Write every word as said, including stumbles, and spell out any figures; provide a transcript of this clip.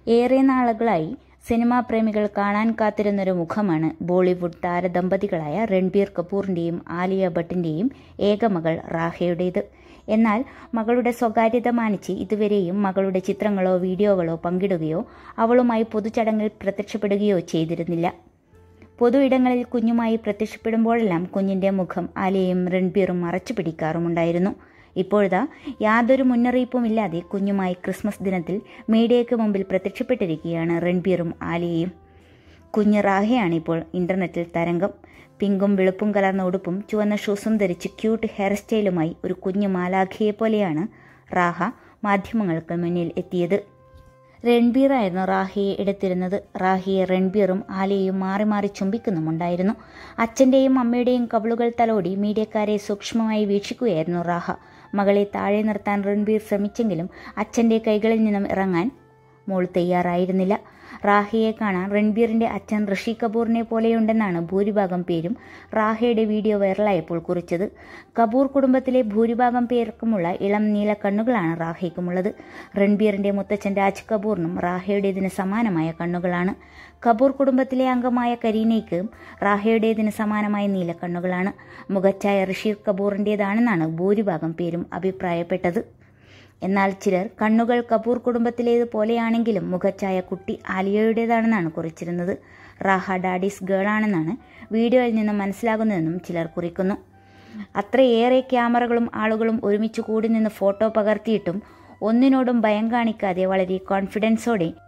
ഏറെ നാളുകളായി സിനിമാ പ്രേമികൾ കാണാൻ കാത്തിരുന്നൊരു മുഖമാണ് ബോളിവുഡ് താരദമ്പതികളായ രൺബീർ കപൂറിൻ്റെയും ആലിയ ഭട്ടിൻ്റെയും ഏകമകൾ റാഹയുടേത്. എന്നാൽ മകളുടെ സ്വകാര്യത മാനിച്ച് ഇതുവരെയും മകളുടെ ചിത്രങ്ങളോ വീഡിയോകളോ പങ്കിടുകയോ അവളുമായി പൊതുചടങ്ങിൽ പ്രത്യക്ഷപ്പെടുകയോ ചെയ്തിരുന്നില്ല. പൊതു ഇടങ്ങളിൽ കുഞ്ഞുമായി പ്രത്യക്ഷപ്പെടുമ്പോഴെല്ലാം കുഞ്ഞിൻ്റെ മുഖം ആലിയയും രൺബീറും മറച്ചു പിടിക്കാറുമുണ്ടായിരുന്നു. ഇപ്പോഴതാ യാതൊരു മുന്നറിയിപ്പുമില്ലാതെ കുഞ്ഞുമായി ക്രിസ്മസ് ദിനത്തിൽ മീഡിയയ്ക്ക് മുമ്പിൽ പ്രത്യക്ഷപ്പെട്ടിരിക്കുകയാണ് രൺബീറും ആലിയയും. കുഞ്ഞ് റാഹയാണിപ്പോൾ ഇന്റർനെറ്റിൽ തരംഗം. പിങ്കും വെളുപ്പും കലർന്ന ഉടുപ്പും ചുവന്ന ഷൂസും ധരിച്ച് ക്യൂട്ട് ഹെയർ സ്റ്റൈലുമായി ഒരു കുഞ്ഞു മാലാഖയെ പോലെയാണ് റാഹ മാധ്യമങ്ങൾക്ക് മുന്നിൽ എത്തിയത്. രൺബീറായിരുന്നു റാഹയെ എടുത്തിരുന്നത്. റാഹയെ രൺബീറും ആലിയയും മാറി മാറി ചുംബിക്കുന്നുമുണ്ടായിരുന്നു. അച്ഛൻ്റെയും അമ്മയുടെയും കവിളുകൾ തലോടി മീഡിയക്കാരെ സൂക്ഷ്മമായി വീക്ഷിക്കുകയായിരുന്നു റാഹ. മകളെ താഴെ നിർത്താൻ രൺബീർ ശ്രമിച്ചെങ്കിലും അച്ഛൻ്റെ കൈകളിൽ നിന്നും ഇറങ്ങാൻ മോൾ തയ്യാറായിരുന്നില്ല. റാഹയെ കാണാൻ രൺബീറിൻ്റെ അച്ഛൻ ഋഷി കപൂറിനെ പോലെയുണ്ടെന്നാണ് ഭൂരിഭാഗം പേരും റാഹയുടെ വീഡിയോ വൈറലായപ്പോൾ കുറിച്ചത്. കപൂർ കുടുംബത്തിലെ ഭൂരിഭാഗം പേർക്കുമുള്ള ഇളം നീല കണ്ണുകളാണ് റാഹയ്ക്കുമുള്ളത്. രൺബീറിൻ്റെ മുത്തച്ഛൻ രാജ് കപൂറിനും റാഹയുടേതിന് സമാനമായ കണ്ണുകളാണ്. കപൂർ കുടുംബത്തിലെ അംഗമായ കരീനയ്ക്ക് റാഹയുടേതിന് സമാനമായ നീലക്കണ്ണുകളാണ്. മുഖച്ഛായ ഋഷി കപൂറിൻ്റേതാണെന്നാണ് ഭൂരിഭാഗം പേരും അഭിപ്രായപ്പെട്ടത്. എന്നാൽ ചിലർ കണ്ണുകൾ കപൂർ കുടുംബത്തിലേത് പോലെയാണെങ്കിലും മുഖച്ഛായ കുട്ടി ആലിയയുടേതാണെന്നാണ് കുറിച്ചിരുന്നത്. റാഹ ഡാഡീസ് ഗേൾ ആണെന്നാണ് വീഡിയോയിൽ നിന്നും മനസ്സിലാകുന്നതെന്നും ചിലർ കുറിക്കുന്നു. അത്രയേറെ ക്യാമറകളും ആളുകളും ഒരുമിച്ച് കൂടി നിന്ന് ഫോട്ടോ പകർത്തിയിട്ടും ഒന്നിനോടും ഭയം കാണിക്കാതെ വളരെ കോൺഫിഡൻസോടെ